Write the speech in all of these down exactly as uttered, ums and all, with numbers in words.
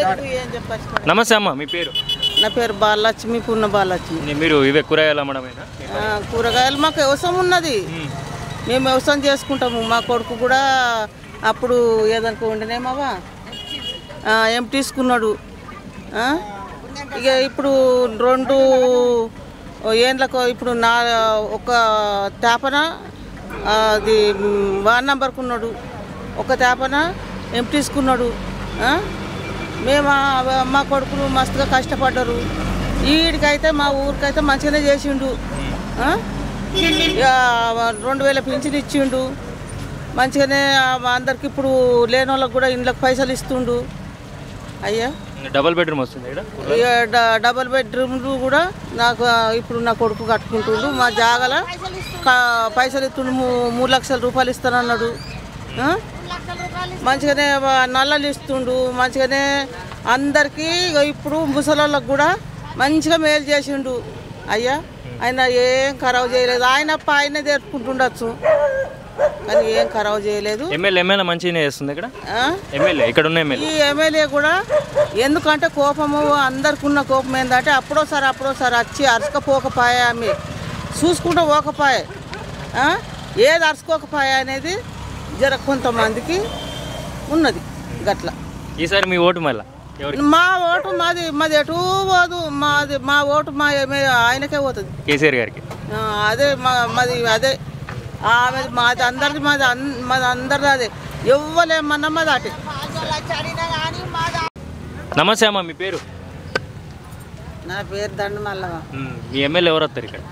నమస్తే అమ్మ, మీ పేరు? నా పేరు బాలలక్ష్మి, పూర్ణ బాలలక్ష్మి. మీరు ఇవే కూరగాయలు అమ్మడమేనా? కూరగాయలు మాకు వ్యవసాయం ఉన్నది, మేము వ్యవసాయం చేసుకుంటాము. మా కొడుకు కూడా అప్పుడు ఏదనుకో ఉండనేమావా ఏం తీసుకున్నాడు. ఇక ఇప్పుడు రెండు ఏండ్లకు ఇప్పుడు నా ఒక తేపన అది వార్డ్ నెంబర్కు ఉన్నాడు, ఒక తేపన ఏం తీసుకున్నాడు. మేము మా కొడుకులు మస్తుగా కష్టపడ్డారు. వీడికైతే మా ఊరికైతే మంచిగానే చేసిండు. రెండు వేల పింఛన్ ఇచ్చిండు మంచిగానే. అందరికి ఇప్పుడు లేని వాళ్ళకి కూడా ఇండ్లకు పైసలు ఇస్తుండు. అయ్యా డబల్ బెడ్రూమ్ వస్తుంది, డబల్ బెడ్రూమ్లు కూడా నాకు ఇప్పుడు నా కొడుకు కట్టుకుంటుండు. మా జాగల పైసలు ఇస్తుండు, మూడు లక్షల రూపాయలు ఇస్తానన్నాడు. మంచిగానే నల్లలు ఇస్తుండు, మంచిగానే అందరికీ. ఇప్పుడు ముసలోళ్ళకి కూడా మంచిగా మేలు చేసిండు. అయ్యా ఆయన ఏం ఖరాబ్ చేయలేదు. ఆయనప్ప ఆయనే తెరుపుకుంటుండొచ్చు కానీ ఏం ఖరాబ్ చేయలేదు. ఎమ్మెల్యే ఎమ్మెల్యే మంచిగానే చేస్తుంది ఇక్కడ. ఎమ్మెల్యే ఇక్కడ ఉన్న ఎమ్మెల్యే ఈ ఎమ్మెల్యే కూడా ఎందుకంటే కోపము అందరికి ఉన్న కోపం ఏంటంటే అప్పుడోసారి అప్పుడోసారి వచ్చి అరుచుకపోకపాయ, ఆమె చూసుకుంటూ పోకపాయ, ఏది అరుచుకోకపాయ అనేది జర కొంతమందికి ఉన్నది గట్ల. ఈసారి మీ ఓటు మళ్ళీ మా ఓటు మాది మాది ఎటు పోదు, మాది మా ఓటు మా ఆయనకే పోతుంది, కేసీఆర్ గారికి. అదే మా మాది అదే ఆమె మాది అందరిది, మాది మాది అందరిది అదే. ఎవ్వలేమన్నా మాది అటే. నమస్తే అమ్మ, మీ పేరు? నా పేరు దండు మల్లమ్మ. మీ ఎమ్మెల్యే ఎవరు వస్తారు ఇక్కడ?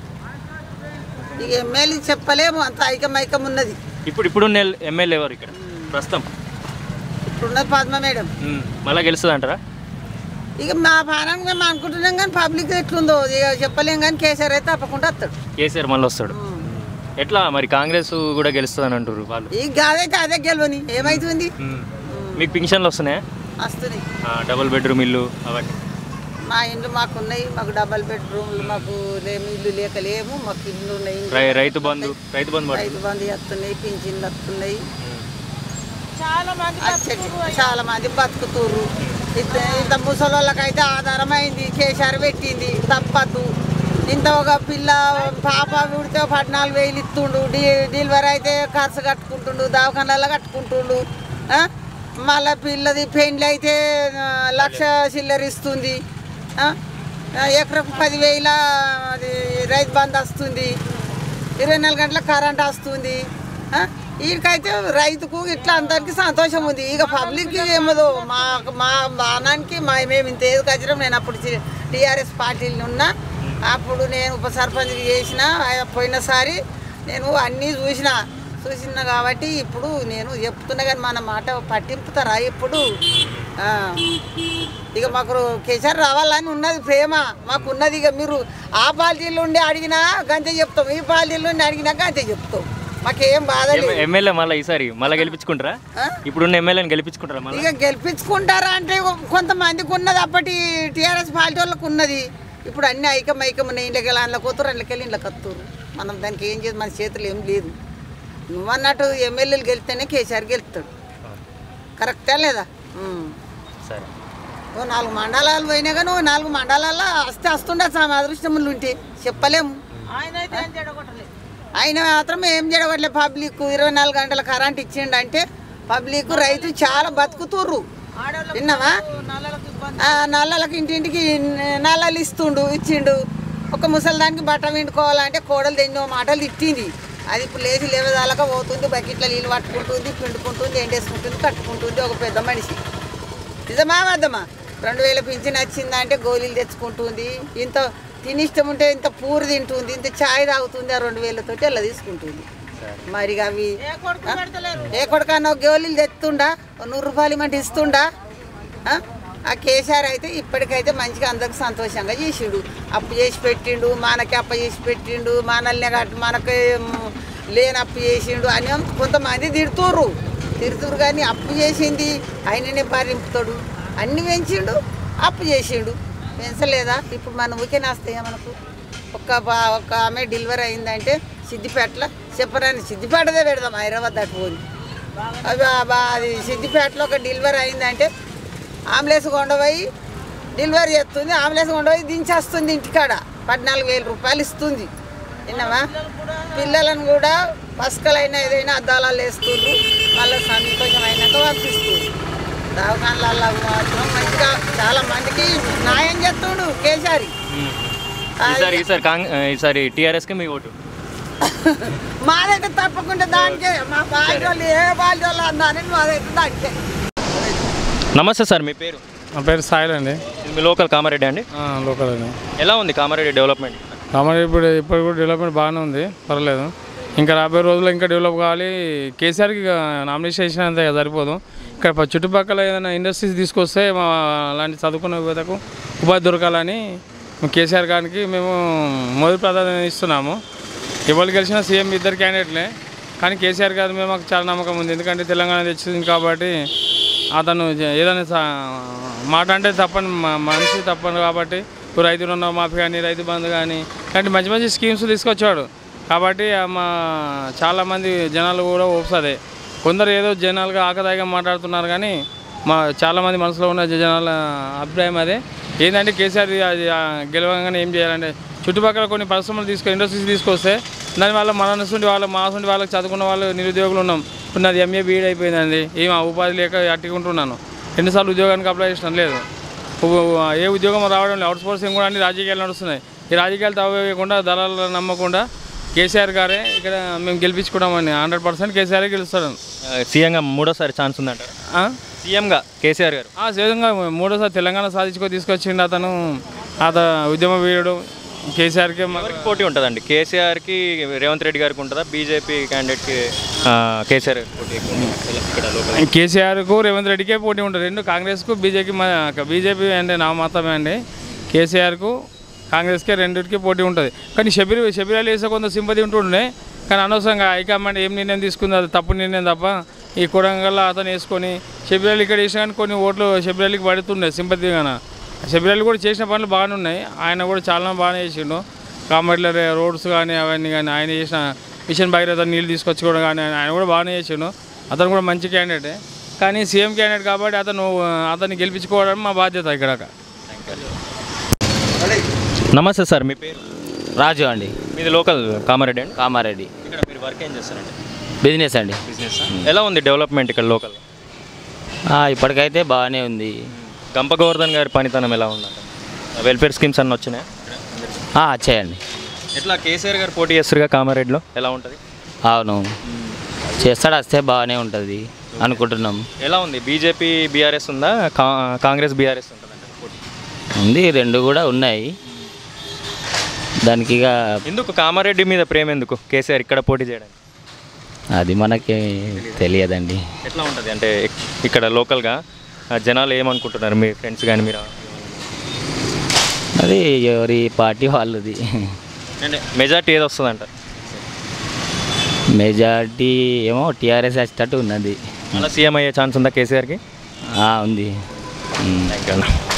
ఇక ఎమ్మెల్యే చెప్పలేము, అంత ఐకమైకం ఉన్నది. ఇప్పుడు ఇప్పుడు ఎమ్మెల్యే ఎవరు ఇక్కడ ప్రస్తుతం? ఇప్పుడున్నది పద్మ మేడం. మళ్ళీ గెలుస్తుంది అంటారా? ఇక మా పాలన మేము అనుకుంటున్నాం కానీ పబ్లిక్ ఎట్లుందో ఇక చెప్పలేం. కానీ కేసీఆర్ అయితే తప్పకుండా వస్తాడు. కేసీఆర్ మళ్ళీ వస్తాడు. ఎట్లా మరి కాంగ్రెస్ కూడా గెలుస్తుంది అని అంటారు వాళ్ళు. ఇక అదైతే అదే గెలవని ఏమైతుంది. మీకు పింఛన్లు వస్తున్నాయా? వస్తున్నాయి. డబుల్ బెడ్రూమ్ ఇల్లు అవన్నీ మా ఇండ్లు మాకు ఉన్నాయి. మాకు డబల్ బెడ్రూమ్లు మాకు లేము, ఇల్లు లేక లేము, మాకు ఇల్లు ఉన్నాయి. రైతు బంధు రైతు బంధు రైతు బంధు వస్తున్నాయి, పింఛన్లు వస్తున్నాయి. చాలా మంది చాలా మంది బతుకుతుర్రు. ఇంత ఇంత ముసలోళ్ళకైతే ఆధారమైంది, కేసీఆర్ పెట్టింది తప్పదు. ఇంత ఒక పిల్ల పాప పుడితే పద్నాలుగు వేలు ఇస్తుండు, డీ డెలివరీ అయితే ఖర్చు కట్టుకుంటుండు, దవాఖానాలో కట్టుకుంటుండు. మళ్ళీ పిల్లది పెండ్లి అయితే లక్ష చిల్లర ఇస్తుంది. ఎకరకు పదివేల అది రైతు బంధు వస్తుంది, ఇరవై నాలుగు గంటల కరెంట్ వస్తుంది. వీడికైతే రైతుకు ఇట్లా అందరికీ సంతోషం ఉంది. ఇక పబ్లిక్కి ఏమదో మా మా బాణానికి మా మేము ఇంత ఏది కచ్చినాం. నేను అప్పుడు టీఆర్ఎస్ పార్టీలు ఉన్నా, అప్పుడు నేను ఉప సర్పంచ్ చేసిన. పోయినసారి నేను అన్నీ చూసిన చూసిన కాబట్టి ఇప్పుడు నేను చెప్తున్నా కానీ మన మాట పట్టింపుతారా ఇప్పుడు? ఇక మాకు కేసీఆర్ రావాలని ఉన్నది ప్రేమ మాకు ఉన్నది. ఇక మీరు ఆ పార్టీలో ఉండి అడిగినా గంతే చెప్తాం, ఈ పార్టీలో ఉండి అడిగినా గంతే చెప్తాం. మాకేం బాధ లేదు. ఎమ్మెల్యే మళ్ళీ ఈసారి మళ్ళీ గెలిపించుకుంటారా? ఇప్పుడున్న ఎమ్మెల్యేని గెలిపించుకుంటారా? ఇక గెలిపించుకుంటారా అంటే కొంతమందికి ఉన్నది, అప్పటి టీఆర్ఎస్ పార్టీ వాళ్ళకు ఉన్నది. ఇప్పుడు అన్ని ఐకం ఐకం ఉన్నాయి. ఇంట్లోకి వెళ్ళి అందులోకి వస్తారు, అందులోకి వెళ్ళి ఇంట్లోకి వస్తారు. మనం దానికి ఏం చేసి మన చేతులు ఏం లేదు. నువ్వు అన్నట్టు ఎమ్మెల్యేలు గెలిస్తేనే కేసీఆర్ గెలుస్తాడు. కరెక్టా లేదా? సరే, ఓ నాలుగు మండలాలు పోయినా కానీ ఓ నాలుగు మండలాల్లో వస్తే వస్తుండొచ్చు. ఆమె అదృష్టములు ఉంటే చెప్పలేము. ఆయన మాత్రం ఏం చేయడట్లే. పబ్లిక్ ఇరవై నాలుగు గంటల కరెంట్ ఇచ్చిండు అంటే పబ్లిక్ రైతు చాలా బతుకుతుర్రు. విన్నావా? నల్లలకి ఇంటింటికి నల్లలు ఇస్తుండు, ఇచ్చిండు. ఒక ముసలిదానికి బట్ట విండుకోవాలంటే కోడలు ఎన్నో మాటలు తిట్టింది. అది ఇప్పుడు లేచి లేవదాలక పోతుంది, బకెట్లో నీళ్ళు పట్టుకుంటుంది, పిండుకుంటుంది, ఎండేసుకుంటుంది, కట్టుకుంటుంది. ఒక పెద్ద మనిషి నిజమా వద్దమ్మా? రెండు వేల పింఛన్ వచ్చిందంటే గోళీలు తెచ్చుకుంటుంది. ఇంత తిని ఇష్టం ఉంటే ఇంత పూరి తింటుంది, ఇంత ఛాయ్ తాగుతుంది. ఆ రెండు వేలతోటి అలా తీసుకుంటుంది. మరి అవి ఏ కొడుకన్నా గోళీలు తెస్తుండా, నూరు రూపాయలు ఇమంటే ఇస్తుండా? ఆ కేసీఆర్ అయితే ఇప్పటికైతే మంచిగా అందరికి సంతోషంగా చేసిండు. అప్పు చేసి పెట్టిండు, మనకి అప్పు చేసి పెట్టిండు, మనల్ని కట్టి మనకి లేని అప్పు చేసిండు అని కొంతమంది తిడుతుర్రు తిడుతురు కానీ అప్పు చేసింది ఆయననే భరింపుతాడు. అన్ని పెంచిండు, అప్పు చేసిండు. పెంచలేదా? ఇప్పుడు మన ఊరికే నాస్తాయా మనకు? ఒక్క ఒక ఆమె డెలివరీ అయిందంటే సిద్దిపేటలో చెప్పరాని సిద్దిపేటదే పెడదాం, హైదరాబాద్ దాటి పోయి. అవి అది సిద్దిపేటలో ఒక డెలివరీ అయిందంటే ఆంబులెన్స్ కొండపోయి డెలివరీ చేస్తుంది, ఆంబులెన్స్ కొండపోయి దించేస్తుంది ఇంటికాడ, పద్నాలుగు వేల రూపాయలు ఇస్తుంది. విన్నావా? పిల్లలను కూడా పసుకలైనా ఏదైనా అద్దాలాలు వేస్తుండ్రు, వాళ్ళ సంతోషం అయినాక పంపిస్తుంది. దవాఖానలలో మాత్రం మంచిగా చాలా మందికి న్యాయం చేస్తుండు కేసీఆర్. ఈసారి ఈసారి కాంగ్ ఈసారి టీఆర్ఎస్కి మీ ఓటు? మాదైతే తప్పకుండా దానికే, మా బాధ్య వాళ్ళు ఏ బాధ్య వాళ్ళు అన్నారని మాదైతే దానికే. నమస్తే సార్, మీ పేరు? నా పేరు సాయిల్ అండి. మీ లోకల్ కామారెడ్డి అండి? లోకల్ అండి. ఎలా ఉంది కామారెడ్డి డెవలప్మెంట్? కామారెడ్డి ఇప్పుడు ఇప్పుడు కూడా డెవలప్మెంట్ బాగానే ఉంది, పర్వాలేదు. ఇంకా రాబోయే రోజుల్లో ఇంకా డెవలప్ కావాలి. కేసీఆర్కి నామినేషన్ చేసినంత సరిపోదు. ఇక్కడ చుట్టుపక్కల ఏదైనా ఇండస్ట్రీస్ తీసుకొస్తే మా అలాంటి చదువుకున్న యువతకు ఉపాధి దొరకాలని కేసీఆర్ గారికి మేము మొదటి ప్రాధాన్యత ఇస్తున్నాము. ఎవరు గెలిచినా సీఎం ఇద్దరు క్యాండిడేట్లే, కానీ కేసీఆర్ గారి మీద మాకు చాలా నమ్మకం ఉంది. ఎందుకంటే తెలంగాణ తెచ్చింది కాబట్టి అతను ఏదైనా మాట అంటే తప్పని మనిషి తప్పను కాబట్టి రైతు రుణ మాఫీ కానీ రైతు బంధు కానీ ఇలాంటి మంచి మంచి స్కీమ్స్ తీసుకొచ్చాడు. కాబట్టి మా చాలామంది జనాలు కూడా ఓపుతుంది. కొందరు ఏదో జనాలుగా ఆకదాయిగా మాట్లాడుతున్నారు, కానీ మా చాలామంది మనసులో ఉన్న జనాల అభిప్రాయం అదే. ఏంటంటే కేసీఆర్ అది గెలవగానే ఏం చేయాలంటే చుట్టుపక్కల కొన్ని పరిశ్రమలు తీసుకొని ఇండస్ట్రీస్ తీసుకొస్తే దానివల్ల మన నుండి వాళ్ళ మా నుండి వాళ్ళకి చదువుకున్న వాళ్ళు నిరుద్యోగులు ఉన్నాం. ఇప్పుడు నాది ఎంఏ బీఈడ్ అయిపోయిందండి, ఏం ఉపాధి లేక అట్టుకుంటున్నాను. ఎన్నిసార్లు ఉద్యోగానికి అప్లై చేసినాను, లేదు. ఏ ఉద్యోగం రావడం లేదు. అవుట్ సోర్సింగ్ కూడా అన్ని రాజకీయాలు నడుస్తున్నాయి. ఈ రాజకీయాలు తవ్వేయకుండా దళాలు నమ్మకుండా కేసీఆర్ గారే ఇక్కడ మేము గెలిపించుకున్నామని హండ్రెడ్ పర్సెంట్ కేసీఆర్ గెలుస్తాడు. సీఎంగా మూడోసారి ఛాన్స్ ఉందంట. సీఎంగా కేసీఆర్ గారు సీఎంగా మూడోసారి తెలంగాణ సాధించుకో తీసుకొచ్చిండు అతను. అతను ఉద్యమ వీరుడు. కేసీఆర్కి పోటీ ఉంటుందండి. కేసీఆర్కి రేవంత్ రెడ్డి గారికి ఉంటుందా, బీజేపీ క్యాండిడేట్కి కేసీఆర్ పోటీ? కేసీఆర్కు రేవంత్ రెడ్డికే పోటీ ఉంటుంది. రెండు కాంగ్రెస్కు బీజేపీ బీజేపీ అంటే నా మాత్రమే అండి. కేసీఆర్కు కాంగ్రెస్కే రెండింటికి పోటీ ఉంటుంది. కానీ షబీర్ షబీరాలు వేసే కొంత సింపతి ఉంటుండే, కానీ అనవసరంగా హైకమాండ్ ఏం నిర్ణయం తీసుకుంది అది తప్పు నిర్ణయం తప్ప ఈ కొడంగల్లో అతను వేసుకొని షబీరాలు ఇక్కడ వేసినా కానీ కొన్ని ఓట్లు షబీరాలకి పడుతుండే సింపతిగాన. షబీరాలు కూడా చేసిన పనులు బాగానే ఉన్నాయి. ఆయన కూడా చాలా బాగానే చేసిండు. కామెడీలో రోడ్స్ కానీ అవన్నీ కానీ ఆయన చేసిన మిషన్ భగీరథ నీళ్ళు తీసుకొచ్చుకోవడం కానీ ఆయన కూడా బాగానే చేసిండు. అతను కూడా మంచి క్యాండిడేటే, కానీ సీఎం క్యాండిడేట్ కాబట్టి అతను అతన్ని గెలిపించుకోవడం మా బాధ్యత ఇక్కడ. నమస్తే సార్, మీ పేరు? రాజు అండి. మీది లోకల్ కామారెడ్డి అండి? కామారెడ్డి. ఇక్కడ మీరు వర్క్ ఏం చేస్తారండి? బిజినెస్ అండి. బిజినెస్. ఎలా ఉంది డెవలప్మెంట్ ఇక్కడ లోకల్? ఇప్పటికైతే బాగానే ఉంది. గంప గోవర్ధన్ గారి పనితనం ఎలా ఉందంట? వెల్ఫేర్ స్కీమ్స్ అన్నీ వచ్చినాయి? వచ్చాయండి. ఎట్లా కేసీఆర్ గారు పోటీ చేస్తారుగా కామారెడ్డిలో, ఎలా ఉంటుంది? అవును, చేస్తాడు, వస్తే బాగానే ఉంటుంది అనుకుంటున్నాం. ఎలా ఉంది? బీజేపీ బీఆర్ఎస్ ఉందా, కాంగ్రెస్ బీఆర్ఎస్ ఉంటుందంట పోటీ? ఉంది, రెండు కూడా ఉన్నాయి. దానికి ఇక ఎందుకు కామారెడ్డి మీద ప్రేమ ఎందుకు కేసీఆర్ ఇక్కడ పోటీ చేయడానికి? అది మనకి తెలియదండి. ఎట్లా ఉంటుంది అంటే ఇక్కడ లోకల్గా జనాలు ఏమనుకుంటున్నారు, మీ ఫ్రెండ్స్ కానీ మీరు? అది ఎవరి పార్టీ వాళ్ళది. అంటే మెజార్టీ ఏది వస్తుందంట? మెజార్టీ ఏమో టీఆర్ఎస్ వచ్చేటట్టు ఉన్నది. అలా సీఎం అయ్యే ఛాన్స్ ఉందా కేసీఆర్కి? ఉంది. Thank you.